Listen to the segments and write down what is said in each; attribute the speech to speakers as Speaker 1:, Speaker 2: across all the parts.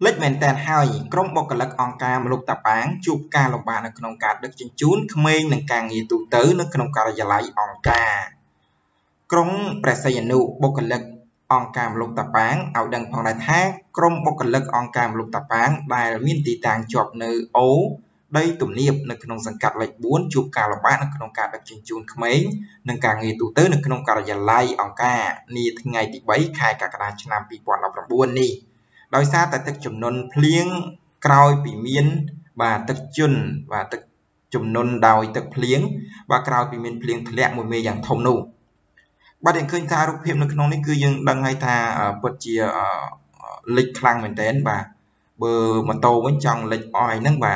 Speaker 1: លេចមែនតែនហើយក្រុមបុគ្គលិកអង្គការមលុបតាប៉ាងជួបការលំបាកនៅក្នុងការដឹកជញ្ជូនក្មេងនឹងការងារទូទៅនៅក្នុងការិយាល័យអង្គការក្រុមព្រះសីហនុបុគ្គលិកអង្គការមលុបតាប៉ាងឲ្យដឹងផងដែរថាក្រុមបុគ្គលិកអង្គការមលុបតាប៉ាងដែលមានទីតាំងជាប់នៅអូដីទំនាបនៅក្នុងសង្កាត់លេខ4ជួបការលំបាកនៅក្នុងការដឹកជញ្ជូនក្មេងនិងការងារទូទៅនៅក្នុងការិយាល័យអង្គការនាថ្ងៃទី3ខែកក្កដាឆ្នាំ2019នេះដោយសារតែទឹកជំនន់ភ្លៀងក្រោយពីមានទឹកជំនន់ដោយទឹកភ្លៀងក្រោយពីមានភ្លៀងធ្លាក់មួយមេយ៉ាងធំនោះបាទយើងឃើញថារូបភាពនៅក្នុងនេះគឺយើងដឹងហើយថាពិតជាលិចខ្លាំងមែនទែនបាទបើម៉ូតូវិញចង់លិចអស់ហើយហ្នឹងបាទ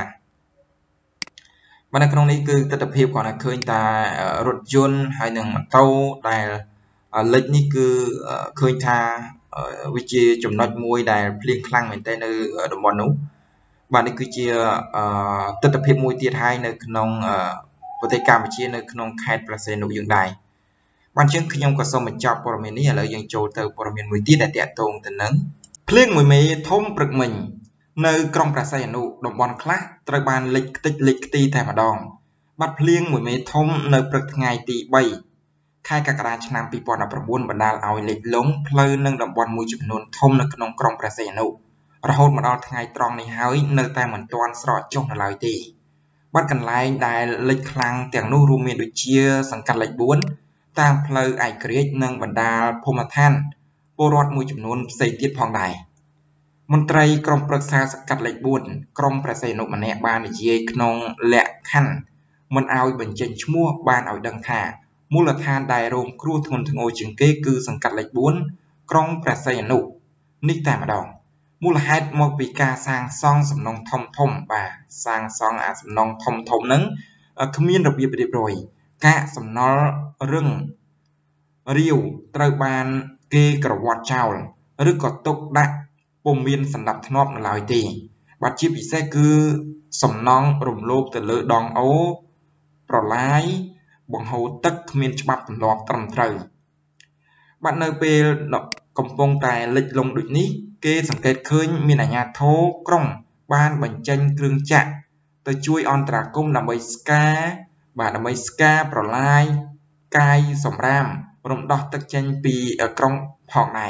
Speaker 1: នៅក្នុងនេះគឺទស្សនវិជ្ជាគាត់ឃើញថារថយន្តហើយនឹងម៉ូតូដែលលិចនេះគឺឃើញថាវាជាចំណុចមួយដែលភ្លៀងខ្លាំងមែនទែននៅតំបន់នោះបាទនេះគឺជាទស្សនវិជ្ជាមួយទៀតហើយនៅក្នុងប្រទេសកម្ពុជានៅក្នុងខេត្តព្រះសីហនុយើងដែរបានជាងខ្ញុំក៏សូមបញ្ចប់ព័ត៌មាននេះឥឡូវយើងចូលទៅព័ត៌មានមួយទៀតដែលតាក់ទងទៅនឹងភ្លៀងមួយមេធំព្រឹកមិញនៅក្រុងព្រះសីហនុតំបន់ខ្លះត្រូវបានលិចខ្ទេចលិចខ្ទីតែម្ដងបាត់ភ្លៀងមួយមេធំនៅព្រឹកថ្ងៃទី3ខែកក្កដាឆ្នាំ2019បណ្ដាលឲ្យលិចលង់ផ្លូវនិងតំបន់មួយចំនួនធំនៅក្នុងក្រុងព្រះសីហនុរហូតមកដល់ថ្ងៃត្រង់នេះហើយនៅតែមិនទាន់ស្រកចុះនៅឡើយទេបាត់កន្លែងដែលលិចខ្លាំងទាំងនោះរួមមានដូចជាសង្កាត់លេខ4តាមផ្លូវឯករាជ្យនិងបណ្ដាលភូមិឋានពលរដ្ឋមួយចំនួនផ្សេងទៀតផងដែរមន្ត្រីក្រុមប្រឹក្សាសង្កាត់លេខ4ក្រុមព្រះសីហនុម្នាក់បាននិយាយក្នុងលក្ខខណ្ឌមិនឲ្យបញ្ចេញឈ្មោះបានឲ្យដឹងថាមូលដ្ឋានដែលរងគ្រោះធ្ងន់ធ្ងរជាងគេគឺសង្កាត់លេខ4ក្រុងព្រះសីហនុនេះតែម្ដងមូលហេតុមកពីការសាងសង់សំណង់ធំសាងសង់អាសំណង់ធំហ្នឹងគ្មានរបៀបរៀបរយកាកសំណល់រឹងរាវត្រូវបានគេក្រវាត់ចោលឬក៏ទុកដាក់ពុំមានសណ្ដាប់ធ្នាប់នៅឡើយទេបាទជាពិសេសគឺសំណង់រំលោភទៅលើដងអូប្រឡាយបង្ហូរទឹកគ្មានច្បាប់ទម្លាប់ត្រឹមត្រូវបាទនៅពេលកំពុងតែលិចលង់ដូចនេះគេសង្កេតឃើញមានអាជ្ញាធរក្រុងបានបញ្ចេញគ្រឿងចាក់ទៅជួយអន្តរាគមន៍ដើម្បីស្ការប្រឡាយកាយសម្រាមរំដោះទឹកចេញពីក្រុងផងដែរ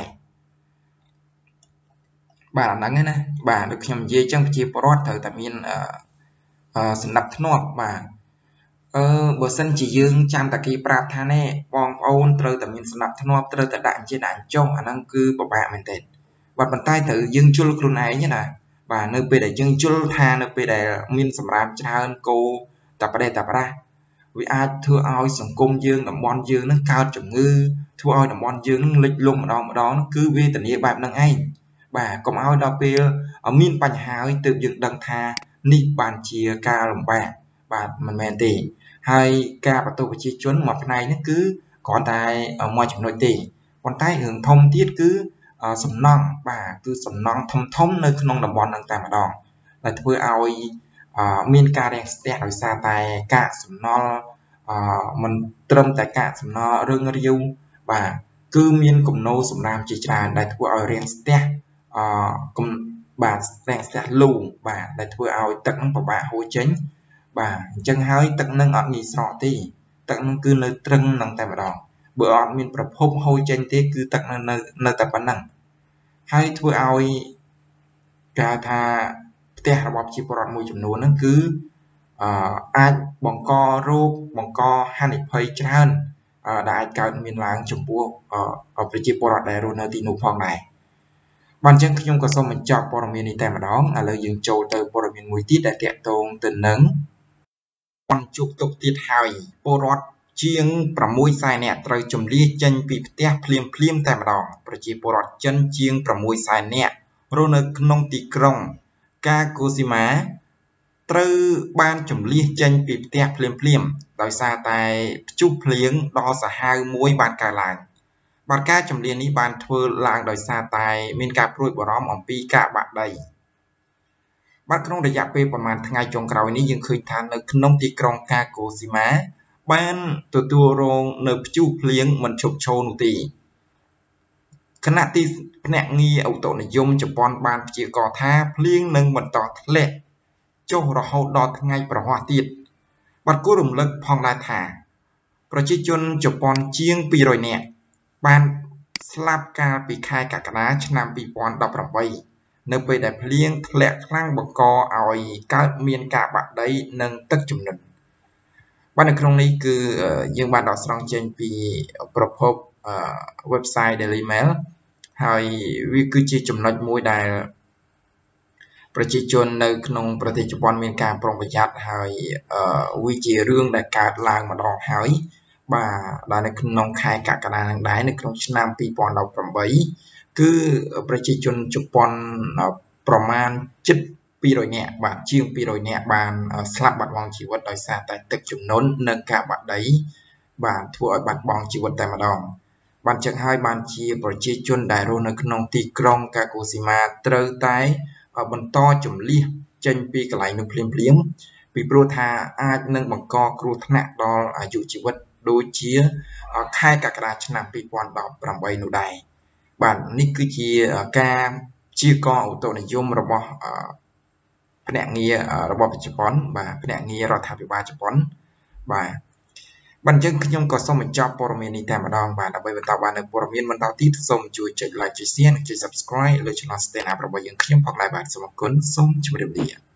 Speaker 1: បាទអាហ្នឹងណាបាទដូចខ្ញុំនិយាយចឹងប្រជាពលរដ្ឋត្រូវតែមានសណ្ដាប់ធ្នាប់បាទបើសិនជាយើងចាំតាគេប្រាប់ថាណែបងប្អូនត្រូវតែមានសណ្ដាប់ធ្នាប់ត្រូវតែដាក់អញ្ជើញដាក់ចុះអាហ្នឹងគឺពិបាកមែនទែនបាទប៉ុន្តែត្រូវយើងជល់ខ្លួនឯងណាបាទនៅពេលដែលយើងជល់ថានៅពេលដែលមានសម្រាប់ច្រើនគោតែប្រេះតែប្រាស់វាអាចធ្វើឲ្យសង្គមយើងតំបន់យើងនឹងកើតជំងឺធ្វើឲ្យតំបន់យើងនឹងលិចលង់ម្ដងគឺវេទនាបែបហ្នឹងឯងបាទកុំឲ្យដល់ពេលមានបញ្ហាហើយទើបយើងដឹងថានេះបានជាការលំបាកបាទមិនមែនទេហើយការបន្ទោសប្រជាជនមួយផ្នែកនេះគឺគ្រាន់តែមួយចំណុចទេប៉ុន្តែរឿងធំទៀតគឺសំណង់បាទគឺសំណង់ធំនៅក្នុងតំបន់ហ្នឹងតែម្ដងដែលធ្វើឲ្យមានការរាំងស្ទះដោយសារតែកាកសំណល់មិនត្រឹមតែកាកសំណល់រឿងរាវបាទគឺមានគំនរសំរាមជាច្រើនដែលធ្វើឲ្យរាំងស្ទះបាទរាំងស្ទះលូបាទដែលធ្វើឲ្យទឹកហ្នឹងពិបាកហូរចេញបាទអញ្ចឹងហើយទឹកនឹងអត់ងាយស្រកទេទឹកនឹងគឺនៅត្រឹងនឹងតែម្ដងបើអត់មានប្រភពហូរចេញទេគឺទឹកនៅតែប៉ុណ្ណឹងហើយធ្វើឲ្យគេថាផ្ទះរបស់ប្រជាពលរដ្ឋមួយចំនួនហ្នឹងគឺអាចបង្ករោគបង្កហានិភ័យច្រើនដែលអាចកើតមានឡើងចំពោះប្រជាពលរដ្ឋដែលរស់នៅទីនោះផងដែរបាទអញ្ចឹងខ្ញុំក៏សូមបញ្ចប់ព័ត៌មាននេះតែម្ដងឥឡូវយើងចូលទៅព័ត៌មានមួយទៀតដែលតាក់ទងទៅនឹងបានជួបទុកទៀតហើយពលរដ្ឋជាង600,000 នាក់ត្រូវជម្លៀសចេញពីផ្ទះភ្លាមតែម្ដងប្រជាពលរដ្ឋចិនជាង600,000 នាក់រស់នៅក្នុងទីក្រុងកាកូស៊ីម៉ាត្រូវបានជម្លៀសចេញពីផ្ទះភ្លាមដោយសារតែព្យុះភ្លៀងដ៏សាហាវមួយបានកើតឡើងបាទការជម្លៀសនេះបានធ្វើឡើងដោយសារតែមានការព្រួយបារម្ភអំពីការបាក់ដីបាទក្នុងរយៈពេលប្រហែលថ្ងៃចុងក្រោយនេះយើងឃើញថានៅក្នុងទីក្រុងកាកូស៊ីម៉ាបានទទួលរងនៅព្យុះភ្លៀងមិនឈប់ឈរនោះទេขณะที่แผนกងារឧតុនិយមជប៉ុនបានព្យាករណ៍ថាភ្លៀងនឹងបន្តធ្លាក់ចុះរហូតដល់ថ្ងៃប្រហ័សទៀតបាទគួររំលឹកផងដែរថាប្រជាជនជប៉ុនជាង200នាក់បានស្លាប់កាលពីខែកក្កដាឆ្នាំ2018នៅពេលដែលភ្លៀងធ្លាក់ខ្លាំងបង្កឲ្យកើតមានការបាក់ដីនិងទឹកជំនន់បាទនៅក្នុងនេះគឺយើងបានដកស្រង់ចេញពីប្រភពwebsite Daily Mail ហើយវាគឺជាចំណុចមួយដែលប្រជាជននៅក្នុងប្រទេសជប៉ុនមានការប្រុងប្រយ័ត្នហើយវាជារឿងដែលកើតឡើងម្ដងហើយបាទដែលនៅក្នុងខែកក្កដានឹងដែរនៅក្នុងឆ្នាំ2018គឺប្រជាជនជប៉ុនប្រមាណជិត200នាក់បាទជាង200នាក់បានស្លាប់បាត់បង់ជីវិតដោយសារតែទឹកជំនន់និងការបាក់ដីបាទធ្វើឲ្យបាត់បង់ជីវិតតែម្ដងបានចឹងហើយបានជាប្រជាជនដែលរស់នៅក្នុងទីក្រុងកាកូស៊ីម៉ាត្រូវតែបន្តជំលះចេញពីកន្លែងនោះភ្លាមពីព្រោះថាអាចនឹងបង្កគ្រោះថ្នាក់ដល់អាយុជីវិតដូចជាខែកក្កដាឆ្នាំ2018នោះដែរបាទនេះគឺជាការព្យាករណ៍ឧតុនិយមរបស់ភ្នាក់ងាររបស់ជប៉ុនបាទភ្នាក់ងាររដ្ឋាភិបាលជប៉ុនបាទអញ្ចឹងខ្ញុំក៏សូមបញ្ចប់ព័ត៌មាននេះតែម្ដងបាទដើម្បីបន្តបាននូវព័ត៌មានបន្តទៀតសូមជួយចុច like ចុច share និងចុច subscribe លើ Channel Stand Up របស់យើងខ្ញុំផងដែរបាទសូមអរគុណសូមជម្រាបលា